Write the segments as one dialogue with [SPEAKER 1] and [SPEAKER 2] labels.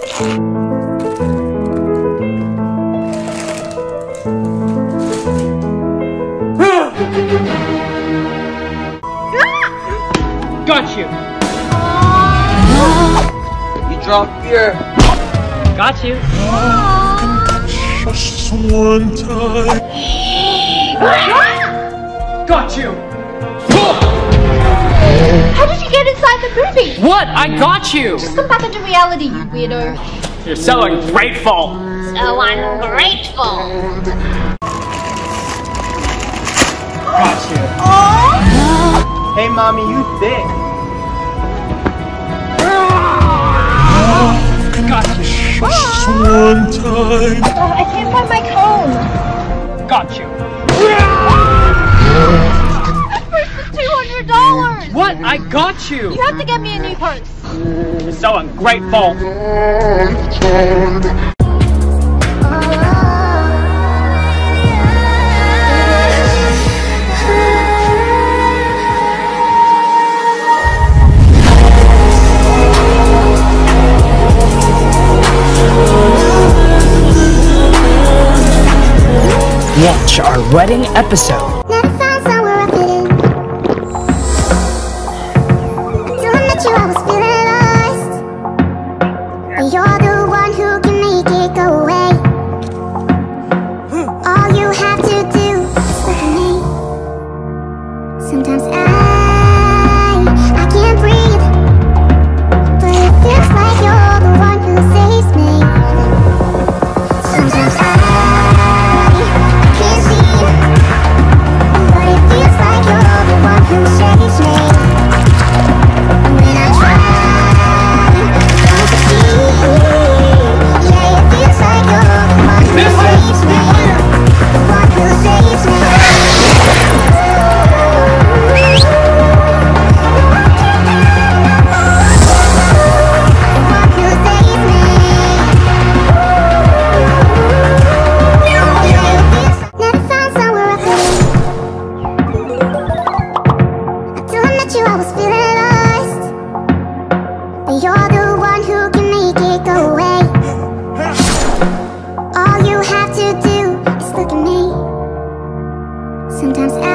[SPEAKER 1] Got you!
[SPEAKER 2] You dropped beer.
[SPEAKER 1] Got you!
[SPEAKER 3] Just one time.
[SPEAKER 1] Got you!
[SPEAKER 4] How did you get inside the movie?
[SPEAKER 1] What? I got you!
[SPEAKER 4] Just come back into reality, you weirdo.
[SPEAKER 1] You're so ungrateful!
[SPEAKER 4] So ungrateful.
[SPEAKER 1] Got you!
[SPEAKER 2] Hey, mommy, you thick.
[SPEAKER 1] Got you!
[SPEAKER 3] Just one time.
[SPEAKER 4] Oh, I can't find my comb.
[SPEAKER 1] Got you!
[SPEAKER 4] Purse is $200.
[SPEAKER 1] What? I got you!
[SPEAKER 4] You have to get me a new purse.
[SPEAKER 1] You're so ungrateful!
[SPEAKER 5] Watch our wedding episode.
[SPEAKER 6] Never found somewhere I fit in. Until I met you, I was feeling lost. But you're the one who can make it go away. All you have to do is look at me. Sometimes I can't breathe, but it feels like you're the one who saves me. Sometimes I can't see, but it feels like you're the one who saves me. When I try, don't succeed. Yeah, it feels like you're the one who saves me. The one who saves me. Never found somewhere I fit in. Until I met you, I was feeling lost. But you're the one who can make it go away. All you have to do is look at me. Sometimes I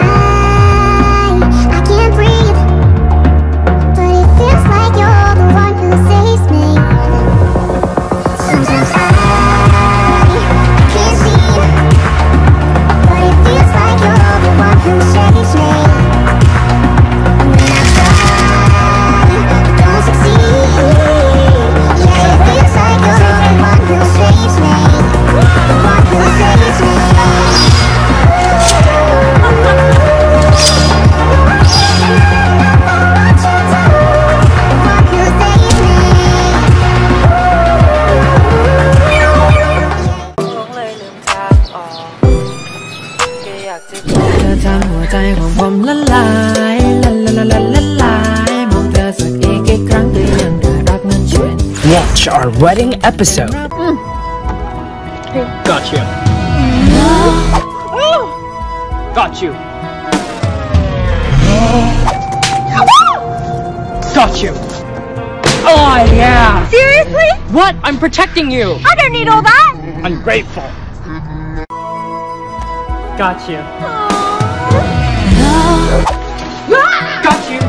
[SPEAKER 6] can't breathe, but it feels like you're the one who saves me. Sometimes I can't see, but it feels like you're the one who saves me. When I try, don't succeed. Yeah, it feels like you're the one who saves me. The one who saves me.
[SPEAKER 5] Watch our wedding episode.
[SPEAKER 1] Got you! Got you! Got you! Oh yeah!
[SPEAKER 4] Seriously?
[SPEAKER 1] What? I'm protecting you!
[SPEAKER 4] I don't need all that.
[SPEAKER 1] Ungrateful! Got you! Got you!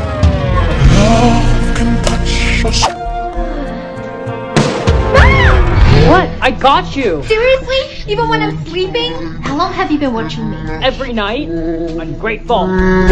[SPEAKER 1] What? I got you!
[SPEAKER 4] Seriously? Even when I'm sleeping? How long have you been watching me?
[SPEAKER 1] Every night? Ungrateful!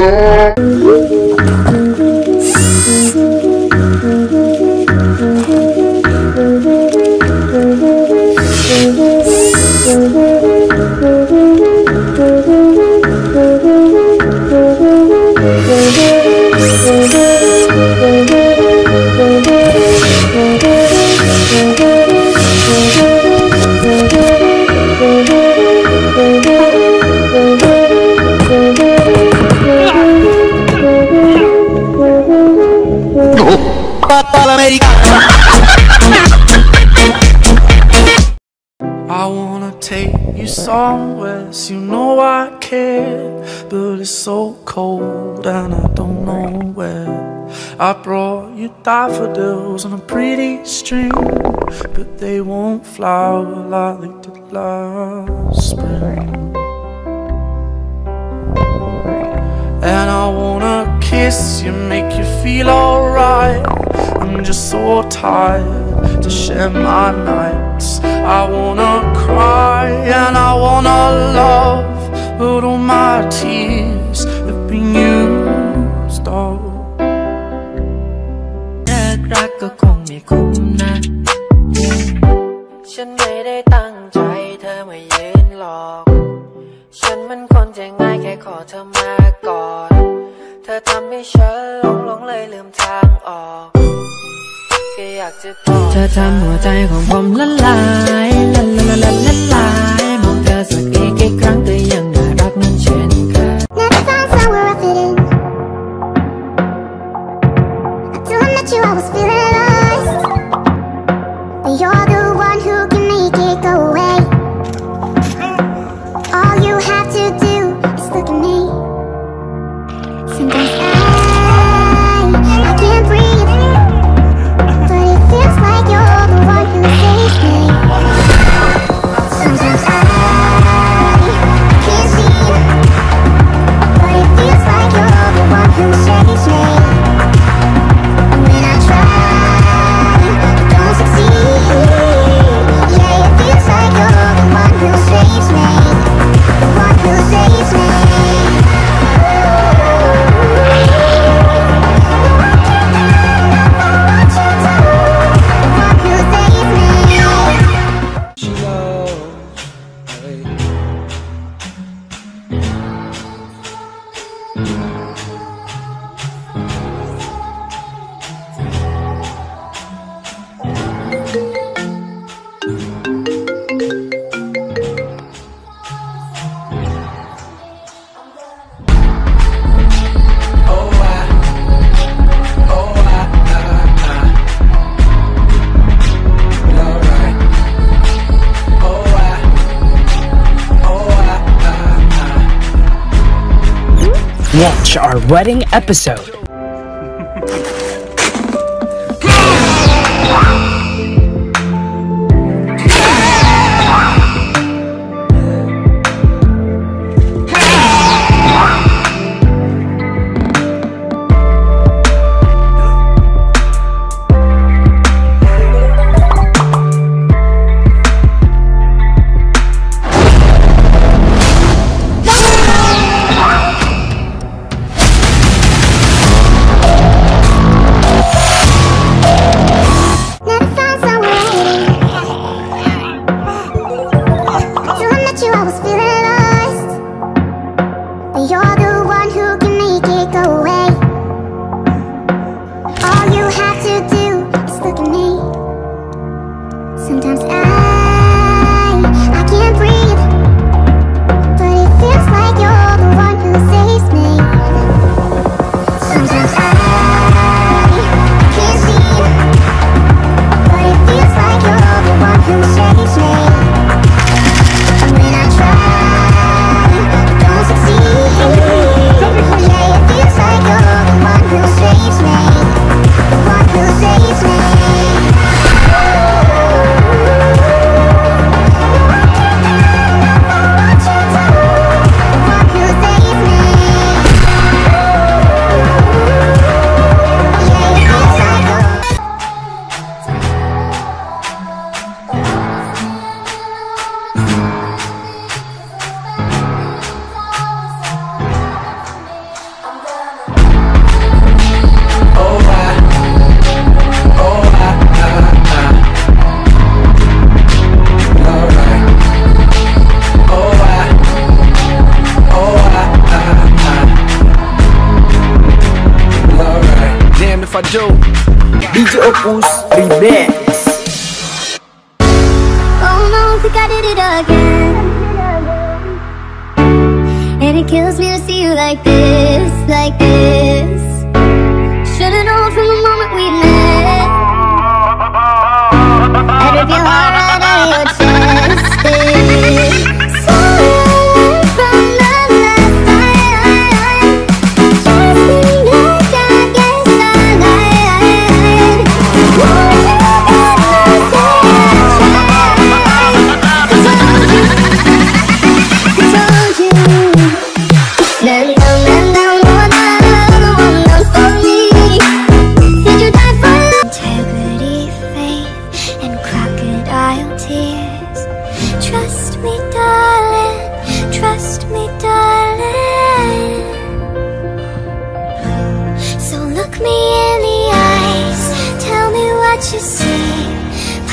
[SPEAKER 7] I wanna take you somewhere, so you know I care, but it's so cold and I don't know where. I brought you daffodils on a pretty string. but they won't flower like they did last spring. And I wanna kiss you, make you feel alright. I'm just so tired to share my nights. I wanna cry and I wanna love, but all my tears have been used up.
[SPEAKER 8] รักก็คงไม่คุ้มนะฉันไม่ได้ตั้งใจเธอมายืนหลอกฉันมันคนใจง่ายแค่ขอเธอมากอดเธอทำให้ฉันหลงเลยลืมทางออกแค่อยากจะบอกเธอทำหัวใจของผมละลายละลายละลายมองเธอสักอีกกี่ครั้งก็ยังน่ารักนั้นเช่นเคย
[SPEAKER 6] Never found somewhere I fit in. Until I met you, I was feeling lost. But you're the one who can make it go away. All you have to do is look at me. Sometimes I can't breathe, but it feels like you're the one who saves me. Sometimes I can't see, but it feels like you're the one who saves me. And when I try, I don't succeed. Yeah, it feels like you're the one who saves me. The one who saves me.
[SPEAKER 5] Watch our wedding episode. Sometimes I can't breathe, but it feels like you're the one who saves me. Sometimes I can't see, but it feels like you're the one who saves me. And when I try, I don't succeed. Yeah, it feels like you're the one who saves me. The one who saves me.
[SPEAKER 2] If I do, DJ Opus Remix.
[SPEAKER 6] Oh no, I think I did it again. And it kills me to see you like this, like this. Should've known from the moment we met. I'd rip your heart right out of your chest. So from the last time, just think like I guess I lied. What you gonna say?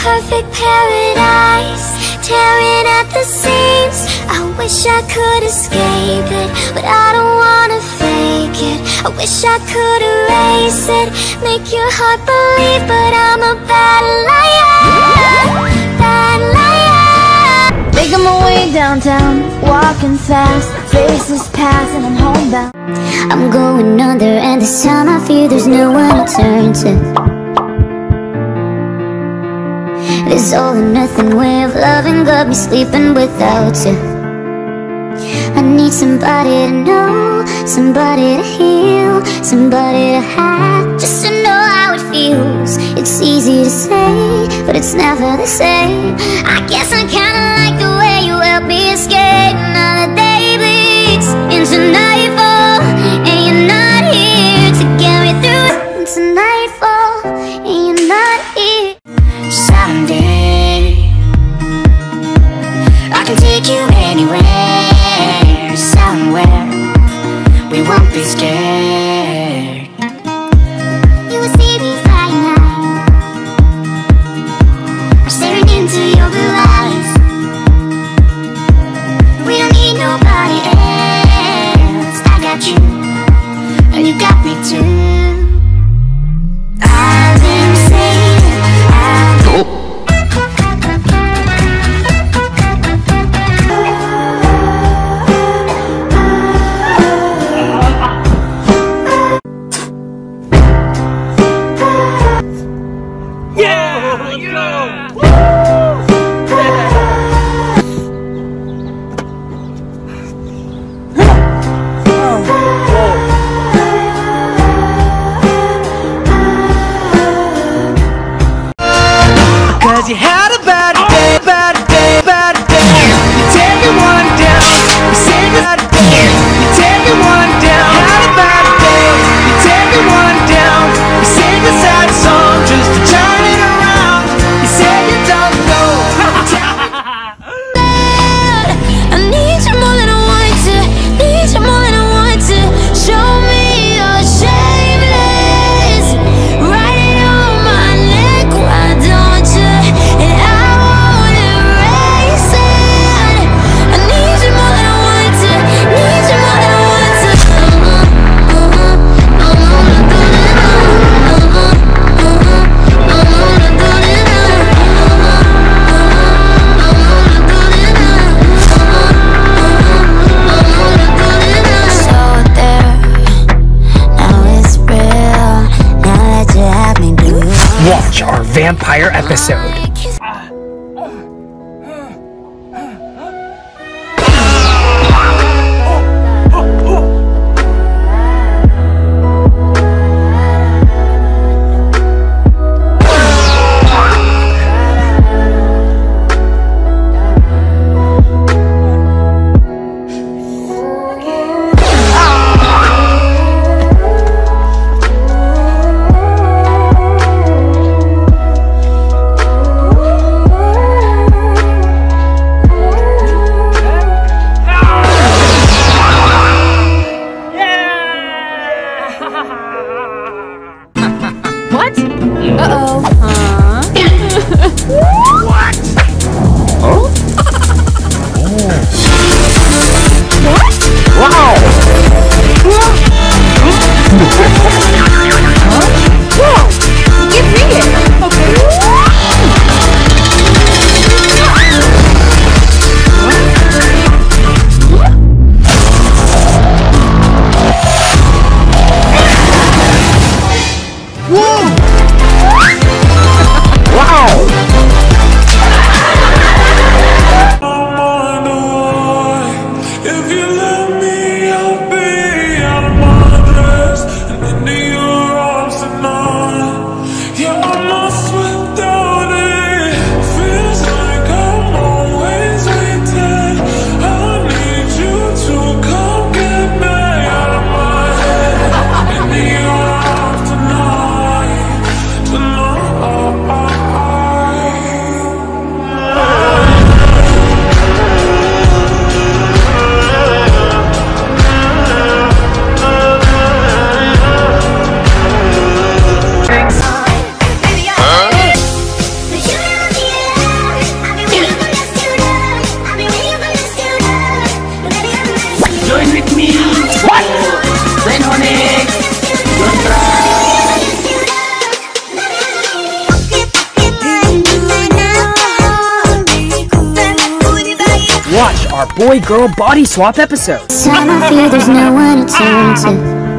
[SPEAKER 5] perfect paradise, tearing at the seams. I wish I could escape it, but I don't wanna fake it. I wish I could erase it, make your heart believe, but I'm a bad liar, bad liar. Making my way downtown, walking fast, faces pass and I'm homebound. I'm going under and this time I fear there's no one to turn to. This all or nothing way of loving got me sleeping without you. I need somebody to know, somebody to heal, somebody to have, just to know how it feels. It's easy to say, but it's never the same. I guess I kinda like the way you help me escape. Now the day bleeds into nightfall, and you're not here to get me through it. Into nightfall, and you're not here. Someday I can take you anywhere, somewhere we won't be scared. You will see me flying high, I'm staring into your blue eyes. We don't need nobody else. I got you, and you got me too. I've been saying
[SPEAKER 2] you had a bad day, bad day, bad day. You take it one down, you say bad day. You take it one down, had a bad day. You take it one down, you sing a sad song just to turn it around. You say you don't know.
[SPEAKER 5] I need you more than I want to, need you more than I want to. Show me you're shameless, write it on my neck, why don't you? And I won't erase it. I need you more than I want to, need you more than I want to. So there, now it's real. Now that you have me, do you
[SPEAKER 1] Watch our vampire episode. our boy-girl body swap episode.
[SPEAKER 6] Time I feel there's no one to turn to.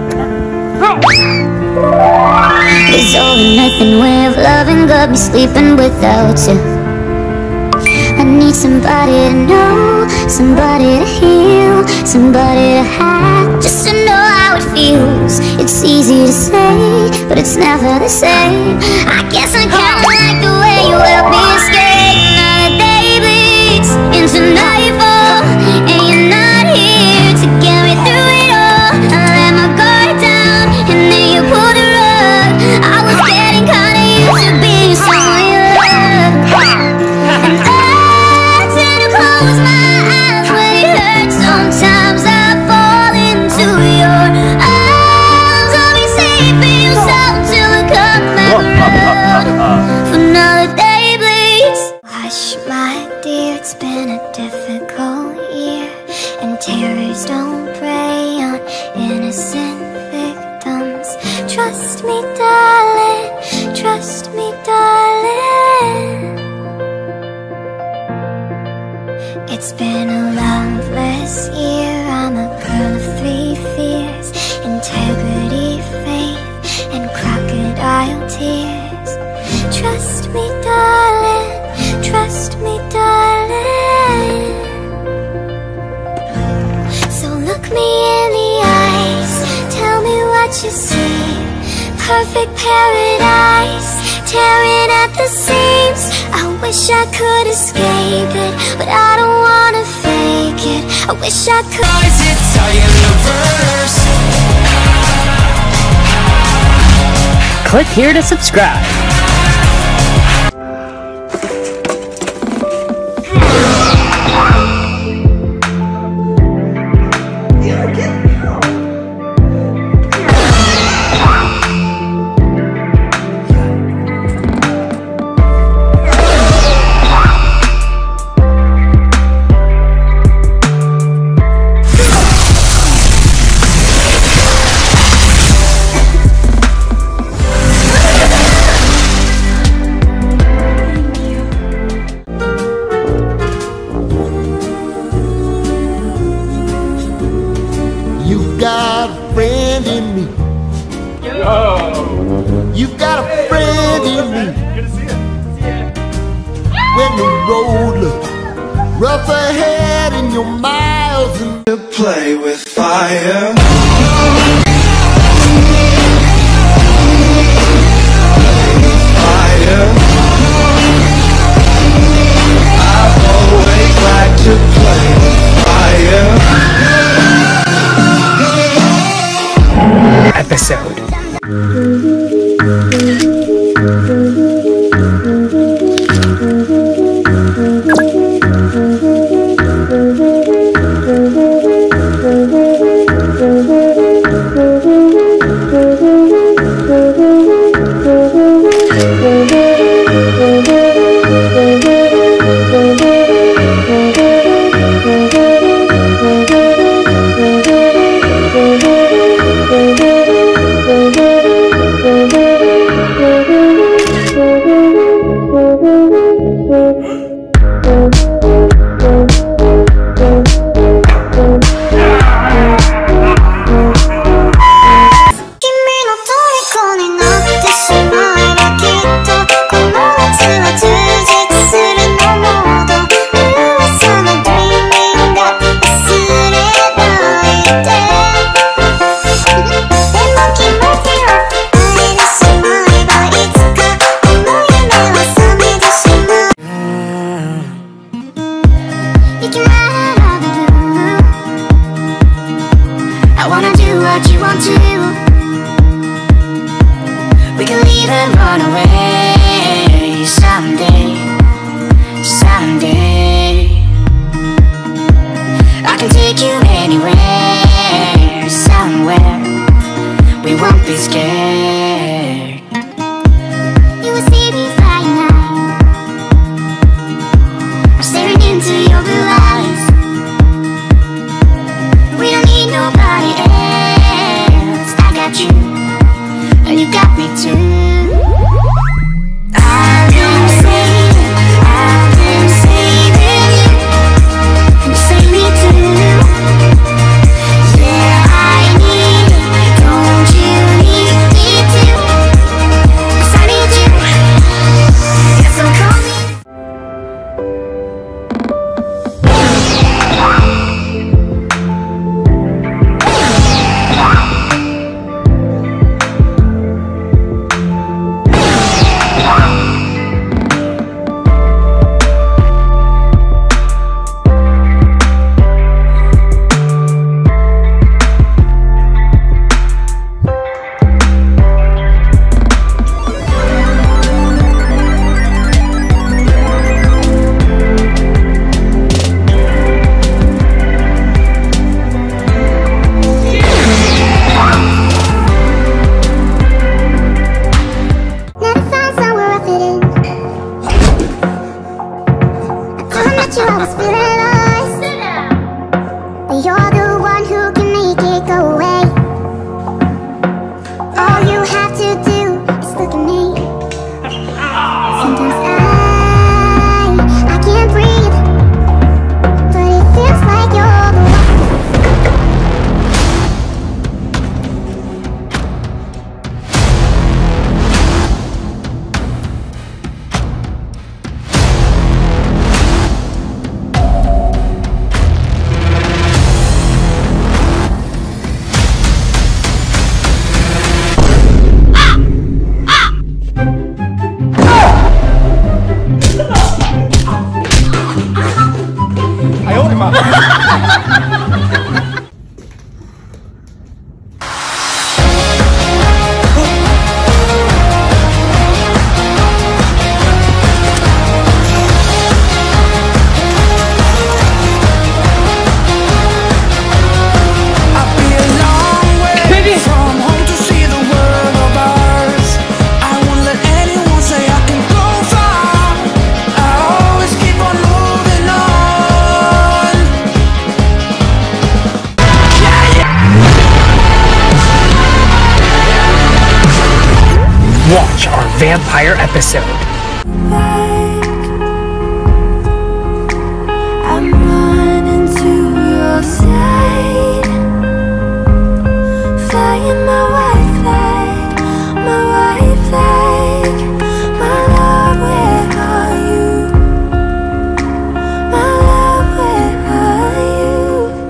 [SPEAKER 6] This all or nothing way of loving got me sleeping without you. I need somebody to know, somebody to heal, somebody to have, just to know how it feels. It's easy to say, but it's never the same. I guess I kinda like the way you help me escape. Another day bleeds into nightfall, and you're not here to get me through it all. I let my guard down, and then you pulled the rug. I was getting kinda used to being someone you love. And I tend to close my eyes when it hurts. Sometimes I fall into your arms. I'll be safe in your soul till I come back around. For another day bleeds. Hush, my dear, it's been a difficult year, and terrors don't prey on innocent victims. Trust me, darling, trust me, darling. It's been a loveless year. I'm a girl of three fears: integrity, faith, and crocodile tears. Trust me, darling, trust me, darling. So look me in the eyes, tell me what you see. Perfect paradise, tearing at the seams. I wish I could escape it, but I don't wanna fake it. I wish I could.
[SPEAKER 2] It's our universe.
[SPEAKER 1] Click here to subscribe.
[SPEAKER 9] You've got a friend in me. You've got a friend in me. When the road looks rough ahead and you're miles and
[SPEAKER 2] To play with fire. Fire. I've always liked to play with fire.
[SPEAKER 1] Episode.
[SPEAKER 5] you I was feeling lost. But you're the one who can make it go away. All you have to do is look at me. Sometimes I can't breathe, but it feels like you're the one.
[SPEAKER 1] Watch our vampire episode.
[SPEAKER 6] I'm running to your side, flying my white flag, my white flag. My love, where are you? My love, where are you?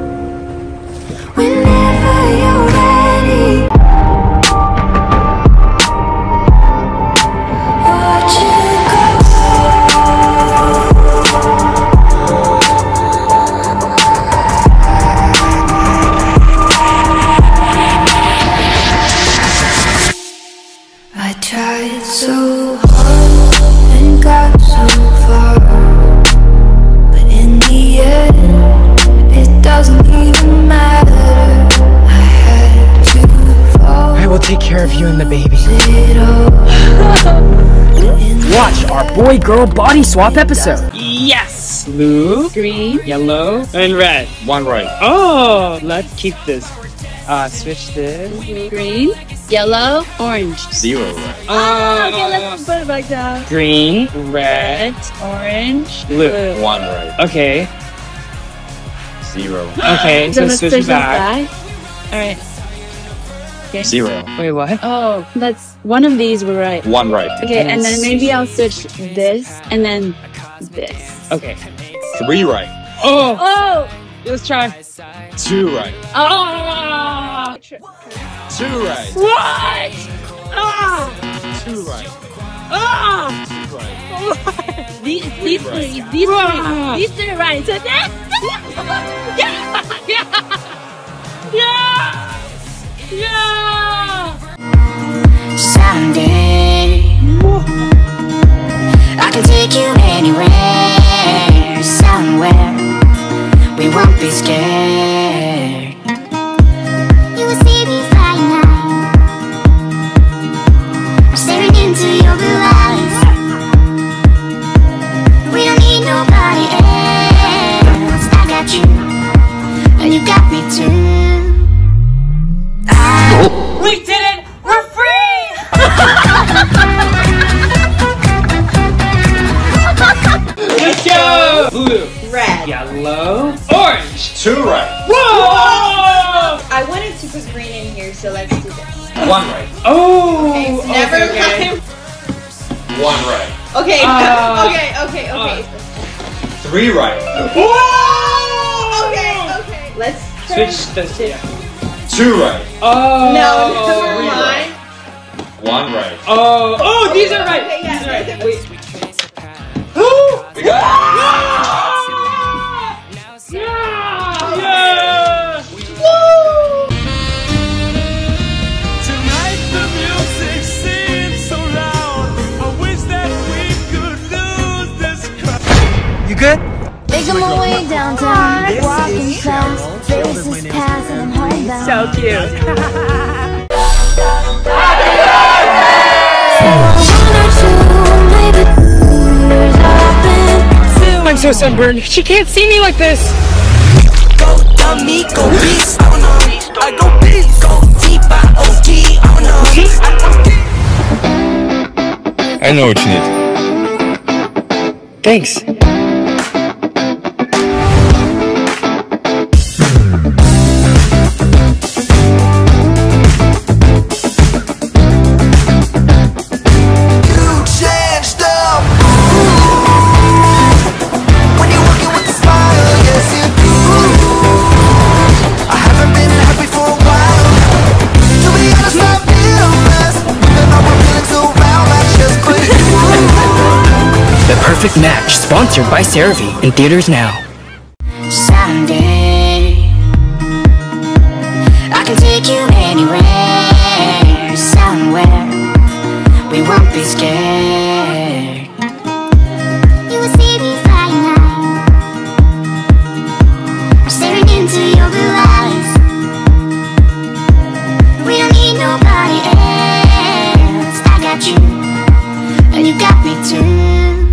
[SPEAKER 6] Whenever you're ready, watch you go. I tried so hard and got so far, but in the end, it doesn't even matter. I had to fall.
[SPEAKER 1] I will take care of you and the baby. Watch our boy-girl body swap episode.
[SPEAKER 10] Yes! Blue, green, yellow, and red.
[SPEAKER 11] One right.
[SPEAKER 10] Oh, let's keep this. Switch this. Green, yellow, orange.
[SPEAKER 11] 0 right.
[SPEAKER 10] Okay, let's put it back down. Green, red, orange, blue.
[SPEAKER 11] 1 right.
[SPEAKER 10] Okay.
[SPEAKER 11] 0.
[SPEAKER 10] Okay, so switch it back.
[SPEAKER 4] Alright. Okay.
[SPEAKER 11] 0.
[SPEAKER 10] Wait, what?
[SPEAKER 4] Oh, that's one of these were right.
[SPEAKER 11] 1 right.
[SPEAKER 4] Okay, and then maybe I'll switch this and then this.
[SPEAKER 10] Okay.
[SPEAKER 11] 3 right.
[SPEAKER 10] Oh!
[SPEAKER 4] Oh!
[SPEAKER 10] Let's try.
[SPEAKER 11] 2 right.
[SPEAKER 10] Oh!
[SPEAKER 11] 2 right.
[SPEAKER 10] What? Ah!
[SPEAKER 11] 2 right.
[SPEAKER 10] Ah!
[SPEAKER 11] 2 right.
[SPEAKER 4] These
[SPEAKER 11] Right.
[SPEAKER 4] three right. So that
[SPEAKER 10] Yeah!
[SPEAKER 6] Someday I can take you anywhere, somewhere we won't be scared.
[SPEAKER 5] You will see me flying high. I'm staring into your blue eyes. We don't need nobody else. I got you, and you got me too.
[SPEAKER 2] We did it! We're free!
[SPEAKER 10] Let's go! Blue,
[SPEAKER 12] Red.
[SPEAKER 10] yellow, orange.
[SPEAKER 11] 2 right.
[SPEAKER 10] Whoa!
[SPEAKER 12] I wanted to put green in here, so let's do this.
[SPEAKER 11] 1 right.
[SPEAKER 10] Oh!
[SPEAKER 12] Okay, never mind.
[SPEAKER 11] 1 right.
[SPEAKER 12] Okay, okay.
[SPEAKER 11] 3 right.
[SPEAKER 10] Whoa!
[SPEAKER 12] Okay. Let's try.
[SPEAKER 10] Switch this. Yeah.
[SPEAKER 11] 2 right.
[SPEAKER 10] Oh!
[SPEAKER 12] No, never
[SPEAKER 11] 3
[SPEAKER 12] mind.
[SPEAKER 11] right. 1 right.
[SPEAKER 10] Oh! Oh! These are right.
[SPEAKER 12] Okay, yeah,
[SPEAKER 10] These are right.
[SPEAKER 12] these are-
[SPEAKER 10] Wait.
[SPEAKER 11] We got
[SPEAKER 10] Yeah!
[SPEAKER 3] Tonight the music seems so loud. I wish that we could lose this crowd.
[SPEAKER 2] You good?
[SPEAKER 6] Making my way downtown, walking fast, faces pass and I'm homebound.
[SPEAKER 10] So cute.
[SPEAKER 1] so sunburned. She can't see me like this.
[SPEAKER 2] Go dummy, go beast, oh no. I go beast, go T-I-O-T, oh no.
[SPEAKER 13] I know what you need.
[SPEAKER 1] Thanks. Perfect Match, sponsored by CeraVe, in theaters now.
[SPEAKER 6] Someday I can take you anywhere, somewhere we won't be scared.
[SPEAKER 5] You will see me flying high. I'm staring into your blue eyes. We don't need nobody else. I got you, and you got me too.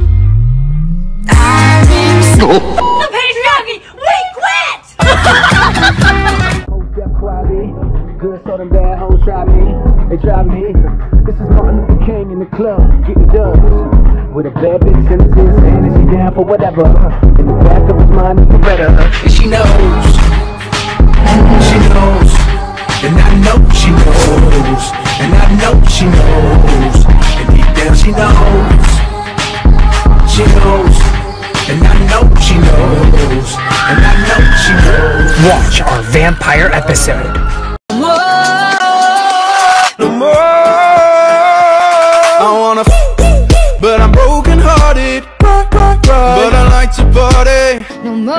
[SPEAKER 2] The patriarchy, we quit!
[SPEAKER 14] Good, so them bad hoes try me, they try me. This is Martin Luther King in the club, getting dubs. With a bad bitch in his hand, and she down for whatever. In the back of his mind is Beretta, and she knows, and I know she knows, and I know she knows, and deep down she knows, and I know she knows, and I know she knows.
[SPEAKER 1] Watch our vampire episode.
[SPEAKER 2] No more. I wanna but I'm broken hearted. But I like to party.
[SPEAKER 15] No more.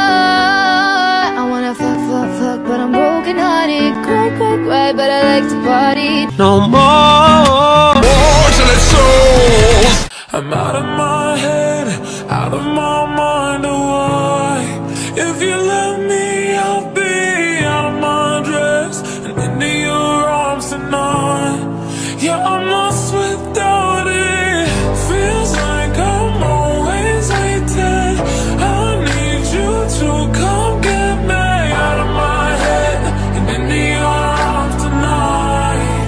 [SPEAKER 15] I wanna fuck, but I'm broken hearted. Cry, but I like to party.
[SPEAKER 2] No more.
[SPEAKER 3] Fortunate souls. I'm out of my head, out of my mind. Why? If you let me, I'll be out of my dress and into your arms tonight. Yeah, I'm lost without it. Feels like I'm always waiting. I need you to come get me out of my head and into your arms tonight.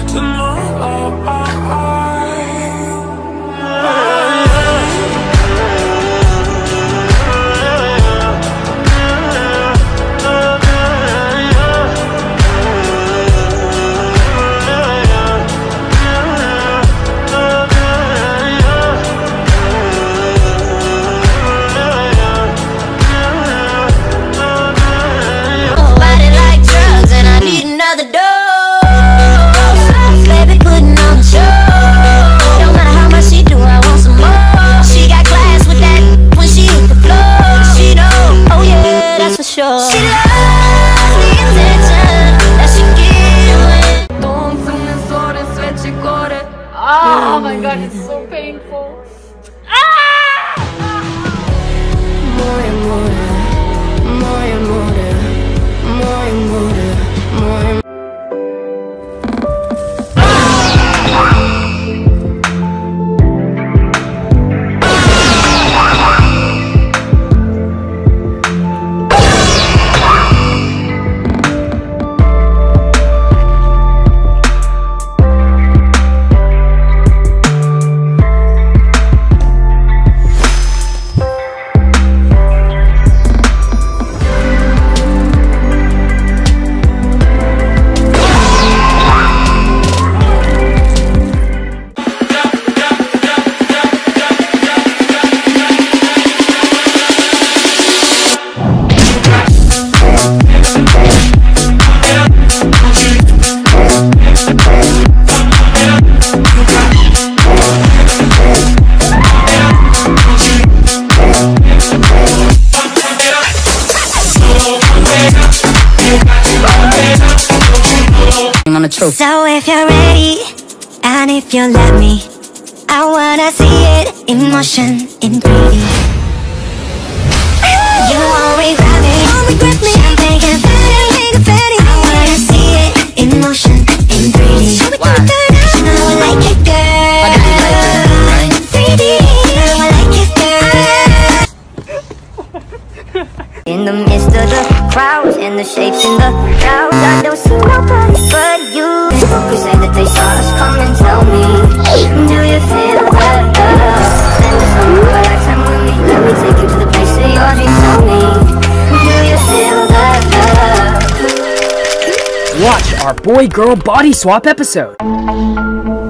[SPEAKER 6] Body like drugs and I need another dose. Baby putting on the show. No matter how much she do, I want some more. She got class with that when she hit the floor. She know, oh yeah, that's for sure. She loves the attention that she gives.
[SPEAKER 15] Oh my god, it's so painful.
[SPEAKER 6] So if you're ready, and if you let me, I wanna see it in motion, in 3D. You always grab me, champagne confetti. I wanna see it in motion, in 3D. Show me what you you know I like it, girl. 3D, you know I like it, girl.
[SPEAKER 5] and the shapes in the clouds. I don't see nobody but you. Who say that they saw us? Come and tell me, do you feel that love? Spend the summer of a lifetime with me. Let me take you to the place that your dreams tell me. Do you feel that love?
[SPEAKER 1] Watch our boy-girl body swap episode.